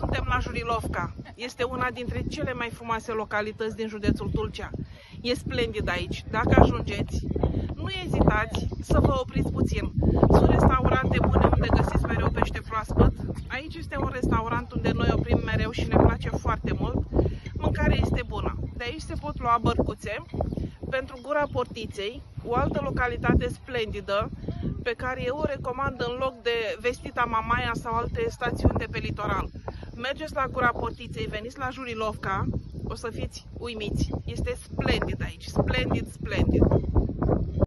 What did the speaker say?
Suntem la Jurilovca. Este una dintre cele mai frumoase localități din județul Tulcea. E splendid aici. Dacă ajungeți, nu ezitați să vă opriți puțin. Sunt restaurante bune unde găsiți mereu pește proaspăt. Aici este un restaurant unde noi oprim mereu și ne place foarte mult. Mâncarea este bună. De aici se pot lua bărcuțe pentru Gura Portiței, o altă localitate splendidă pe care eu o recomand în loc de Vestita Mamaia sau alte stațiuni de pe litoral. Mergeți la Gura Portiței, veniți la Jurilovca, o să fiți uimiți. Este splendid aici, splendid, splendid.